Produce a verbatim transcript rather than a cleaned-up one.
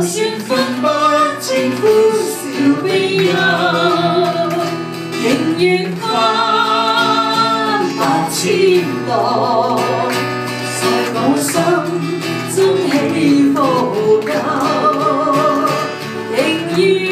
就算分不清歡笑悲憂，仍願翻百千浪，在我心中起伏夠，仍然。